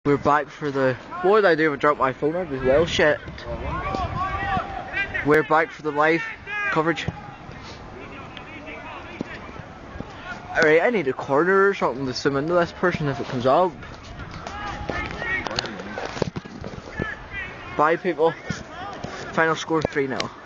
We're back for the... What did I do? I dropped my phone out as well, shit. We're back for the live coverage. Alright, I need a corner or something to zoom into this person if it comes up. Bye people. Final score 3-0.